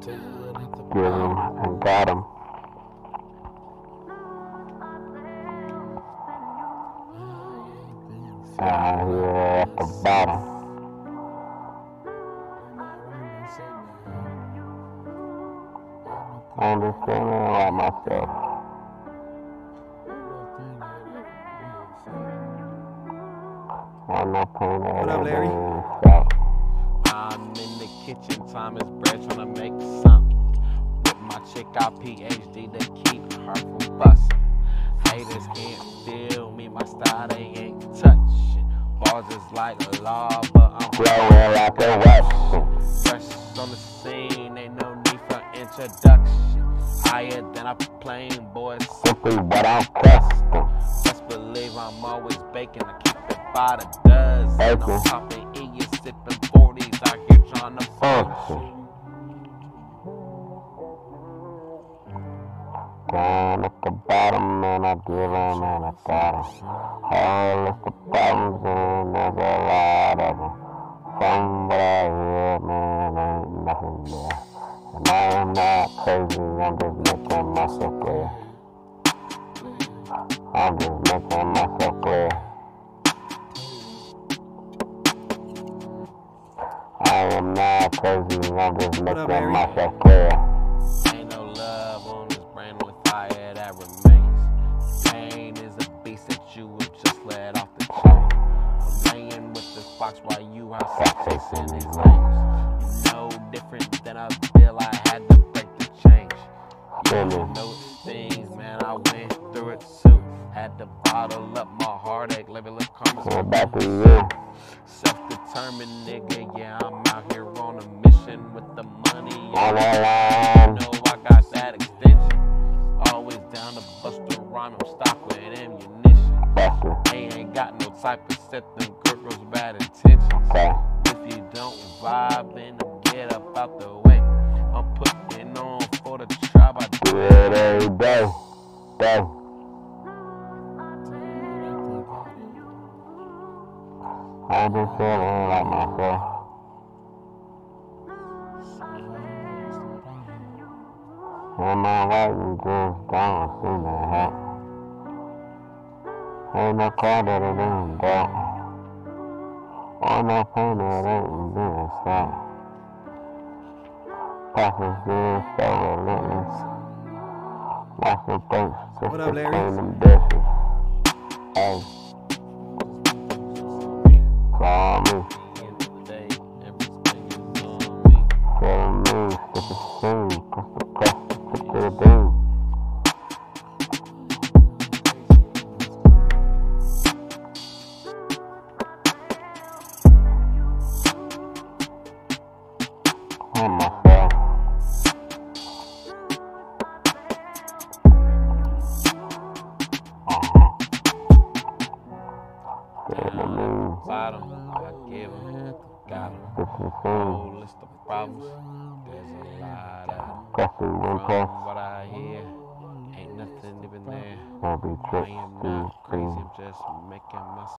Give him and got him. Out here at the bottom. I'm just feeling like myself. I'm not paying that. What up, Larry? I'm in the kitchen, time is bread, trying to make something. With my chick, I PhD to keep her from busting. Haters can't feel me, my style they ain't touching. Bars is like a law, but I'm flowing like a Russian. Fresh on the scene, ain't no need for introduction. Higher than a plane, boys. Simply what I'm custom. Best believe I'm always baking. I keep it by the dozen. I'm popping E, you sipping 40s out here trying to function. Down at the bottom, and I give them and I got them. All of the problems, and there's a lot of them. From what I hear, man, ain't nothing there. And I am not crazy, I'm just making myself clear. I'm just making myself clear. I am not crazy, I'm just making myself clear. Ain't no love on this brand with fire that remains. Pain is a beast that you have just let off the chain. I'm laying with this box while you outside chasing these lanes. You know different than I feel, I had to break the change. You know those things, man, I went through it too. Had to bottle up my heartache, let me look calm. Back to you. Self-determined nigga, yeah, I'm out here on a mission with the money. You know I got that extension. Always down to bust a rhyme, I'm stocked with ammunition. They ain't got no type of set them girls bad intentions. If you don't vibe, then get up out the way. I'm putting on for the tribe, I do it every day. I'm just feeling like myself. Am I right? You just don't seem to help. Ain't no car that it ain't built. Or no pain that ain't being felt. Passes being so relentless. Washing plates just to clean them dishes. Hey. Follow me. Follow me, stick a scene, press the press, stick to the beam. On myself. Bottom, I give them, got them. Whole list of problems, there's a lot of them. From what I hear, ain't nothing even there. I am not crazy, I'm just making myself